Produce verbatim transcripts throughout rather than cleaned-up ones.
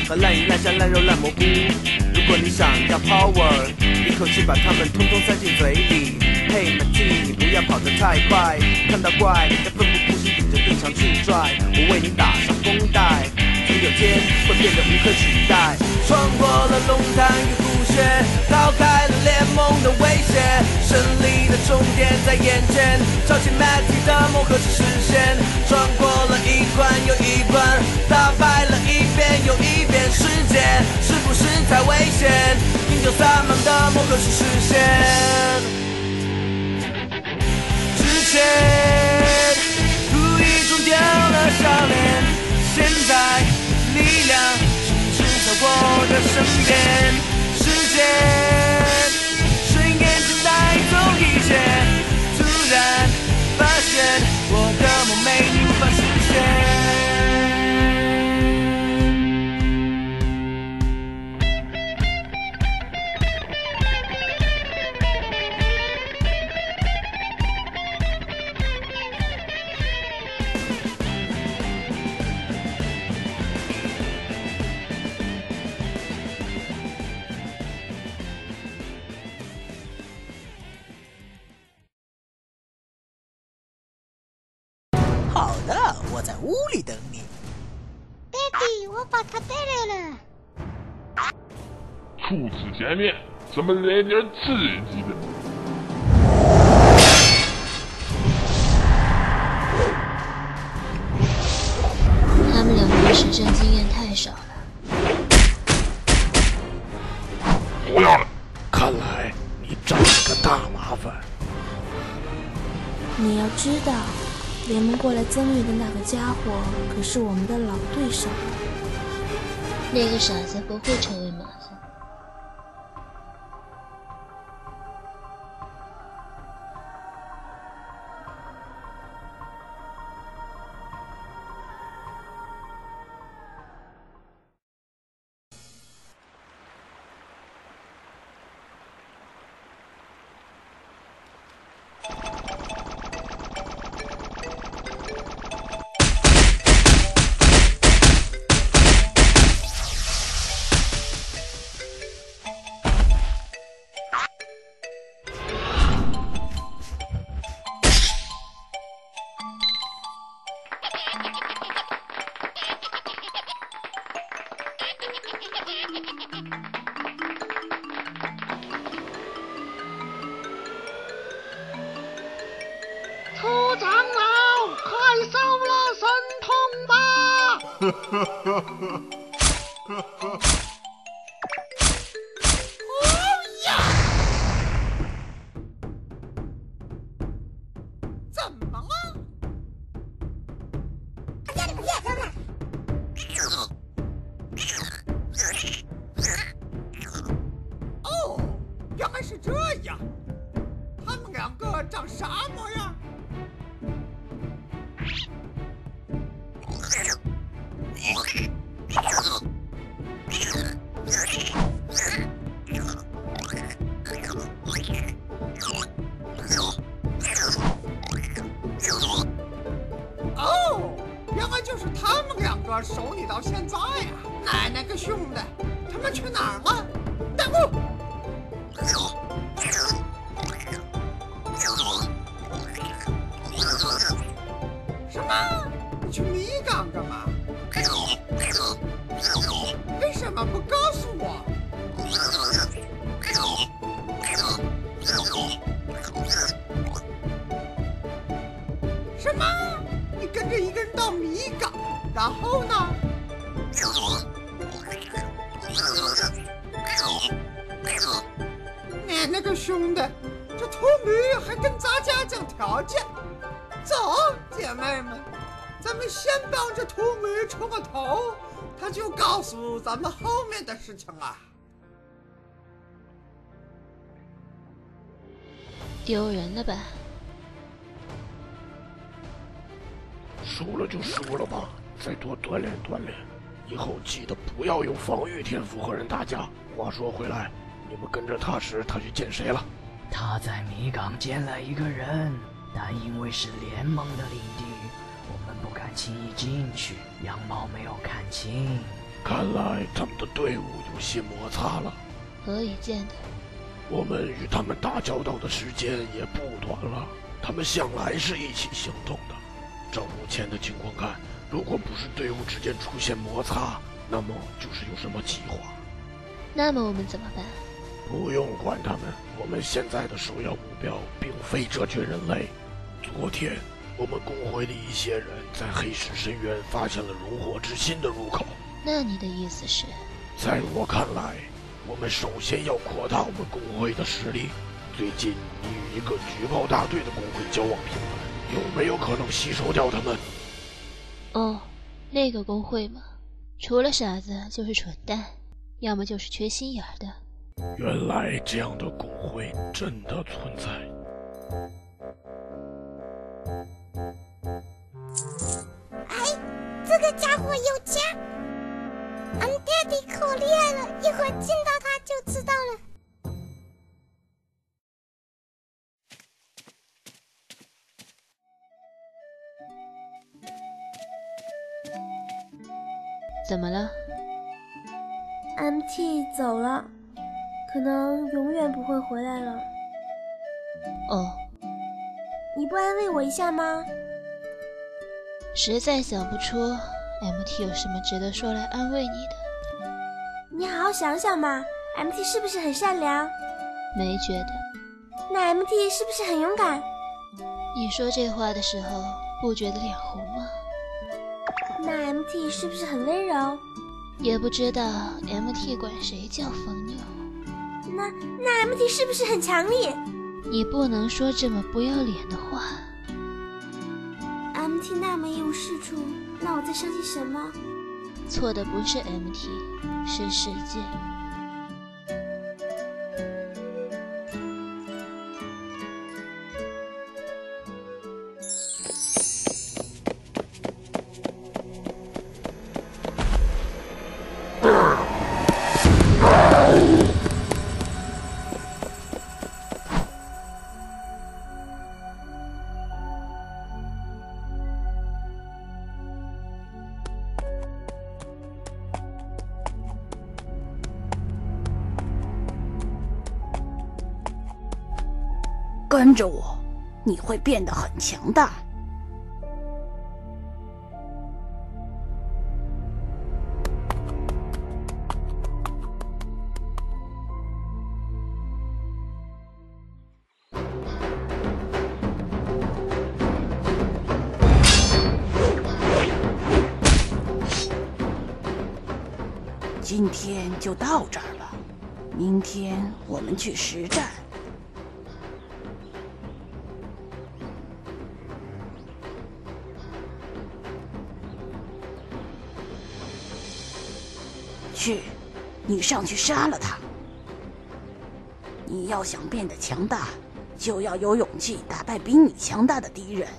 和烂鱼烂虾烂肉烂蘑菇。如果你想要 power， 一口气把它们通通塞进嘴里。嘿，马蒂，你不要跑得太快，看到怪要奋不顾身顶着盾墙去拽。我为你打上绷带，总有天会变得无可取代。穿过了龙潭与虎穴，逃开了联盟的威胁，胜利的终点在眼前，超级 Matty 的梦何时实现？穿过了一关又一关，打败了一遍又一遍，世界是不是太危险？饮酒撒满的梦何时实现？之前无意中丢了笑脸，现在力量充斥在我的身边，时间瞬眼间带走一切，突然发现我的梦没你无法实现。 好的，我在屋里等你。 爹地，我把它带来了。 初次见面，咱们来点刺激的。 他们两个的实战经验太少了。 不要了， 看来你找了个大麻烦。 你要知道，联盟过来增援的那个家伙可是我们的老对手。那个傻子不会成为麻烦。 兔长老，快收了神通吧！怎么了？哦，原来是这样。他们两个长啥模样？哦，原来就是他们两个守你到现在呀！奶奶个兄的，他们去哪儿了？等我！什么？你去米港干嘛？为什么不告诉我？什么？你跟着一个人到米港，然后呢？你那个兄弟，这秃驴还跟咱家讲条件。走，姐妹们，咱们先帮着秃驴出个头，他就告诉咱们后面的事情了。 丢人了吧？ 输了就输了吧，再多锻炼锻炼，以后记得不要用防御天赋和人打架。话说回来，你们跟着他时，他去见谁了？ 他在米港见了一个人，但因为是联盟的领地，我们不敢轻易进去，样貌没有看清。 看来他们的队伍有些摩擦了。 何以见得？ 我们与他们打交道的时间也不短了，他们向来是一起行动的。照目前的情况看，如果不是队伍之间出现摩擦，那么就是有什么计划。 那么我们怎么办？ 不用管他们，我们现在的首要目标并非这群人类。昨天，我们公会的一些人在黑石深渊发现了熔火之心的入口。 那你的意思是？ 在我看来，我们首先要扩大我们公会的实力。最近你与一个举报大队的公会交往频繁，有没有可能吸收掉他们？ 哦，那个公会吗？除了傻子就是蠢蛋，要么就是缺心眼儿的。 原来这样的公会真的存在。 哎，这个家伙有钱，俺爹地可厉害了，一会儿见到他就知道了。 怎么了 ？M T 走了，可能永远不会回来了。 哦， 你不安慰我一下吗？ 实在想不出 M T 有什么值得说来安慰你的。 你好好想想嘛 ，M T 是不是很善良？ 没觉得。 那 M T 是不是很勇敢？ 你说这话的时候不觉得脸红吗？ 那 M T 是不是很温柔？ 也不知道 M T 管谁叫疯牛。 那那 M T 是不是很强力？ 你不能说这么不要脸的话。 M T 那么一无是处，那我在伤心什么？ 错的不是 M T， 是世界。 跟着我，你会变得很强大。今天就到这儿了，明天我们去实战。去，你上去杀了他。你要想变得强大，就要有勇气打败比你强大的敌人。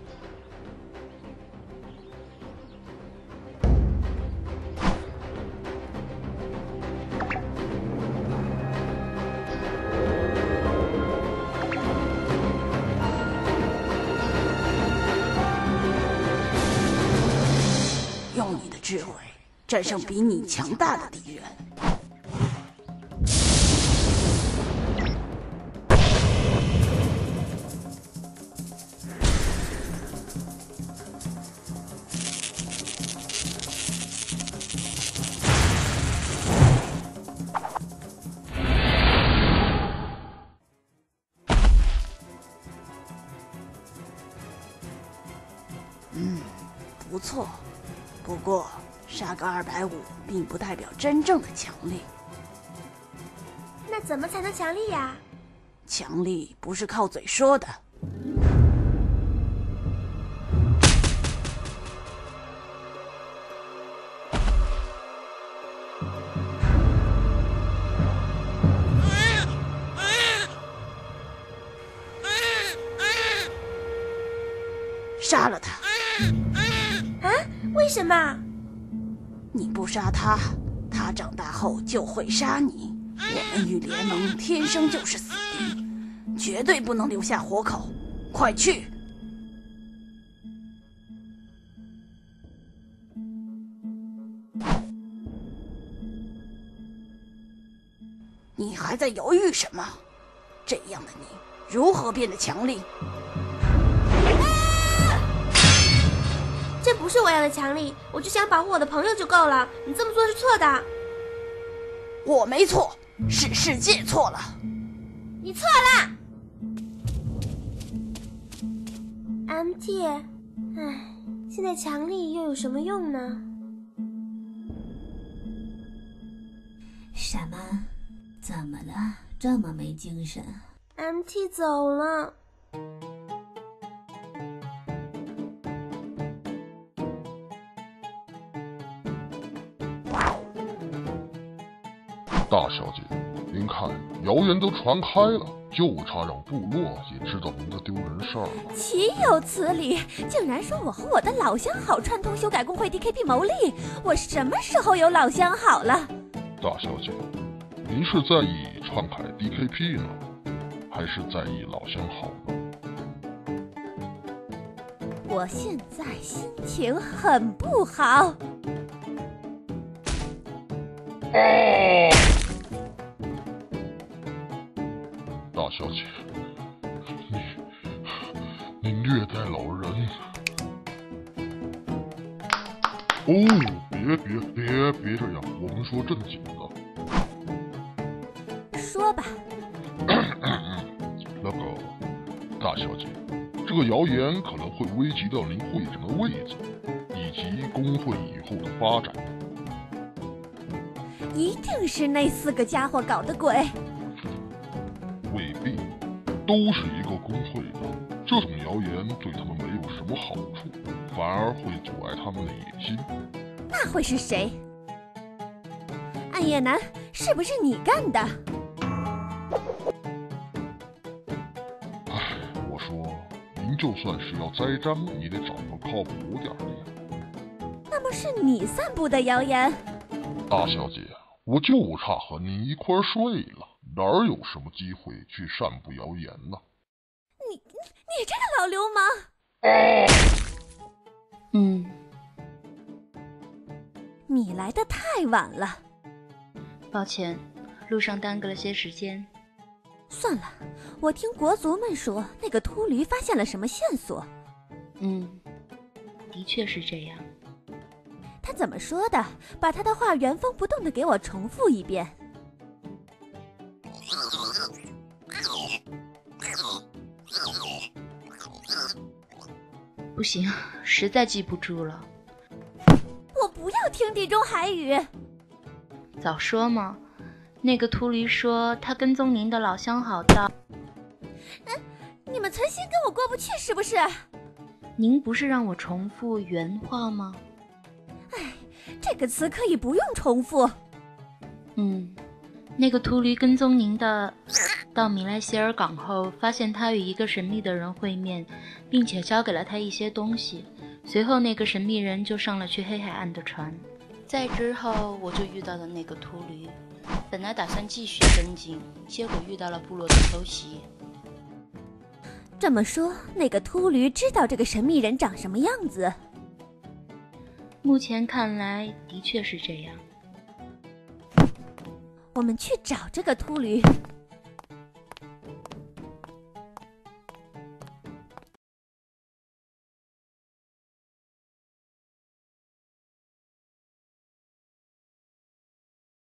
用你的智慧战胜比你强大的敌人。嗯，不错。不过，杀个二百五并不代表真正的强力。 那怎么才能强力呀？ 强力不是靠嘴说的。杀了他！ 啊？为什么？ 你不杀他，他长大后就会杀你。我们与联盟天生就是死敌，绝对不能留下活口。快去！ 你还在犹豫什么？这样的你如何变得强力？ 这不是我要的强力，我只想保护我的朋友就够了。你这么做是错的。 我没错，是世界错了。 你错了。M T， 唉，现在强力又有什么用呢？ 什么？怎么了？这么没精神 ？M T 走了。 大小姐，您看，谣言都传开了，就差让部落也知道您的丢人事儿了。 岂有此理！竟然说我和我的老相好串通修改工会 D K P 牟利，我什么时候有老相好了？ 大小姐，您是在意篡改 D K P 呢，还是在意老相好呢？ 我现在心情很不好。 啊！大小姐，你你虐待老人。哦，别别别别这样，我们说正经的。 说吧。 那个，大小姐，这个谣言可能会危及到您会长的位子，以及工会以后的发展。 一定是那四个家伙搞的鬼。 未必，都是一个工会的，这种谣言对他们没有什么好处，反而会阻碍他们的野心。 那会是谁？暗夜男，是不是你干的？ 唉，我说，您就算是要栽赃，也得找个靠谱点的呀。 那么是你散布的谣言？ 大小姐，我就差和您一块睡了，哪儿有什么机会去散布谣言呢？ 你你这个老流氓！ 啊、 嗯，你来的太晚了。 抱歉，路上耽搁了些时间。 算了，我听国族们说，那个秃驴发现了什么线索。 嗯，的确是这样。 他怎么说的？把他的话原封不动地给我重复一遍。 不行，实在记不住了。 我不要听地中海语。 早说嘛！那个秃驴说他跟踪您的老相好到…… 嗯，你们存心跟我过不去是不是？ 您不是让我重复原话吗？ 哎，这个词可以不用重复。 嗯，那个秃驴跟踪您的，到米莱希尔港后，发现他与一个神秘的人会面，并且交给了他一些东西。随后，那个神秘人就上了去黑海岸的船。再之后，我就遇到了那个秃驴。本来打算继续跟进，结果遇到了部落的偷袭。 这么说，那个秃驴知道这个神秘人长什么样子？ 目前看来，的确是这样。 我们去找这个秃驴，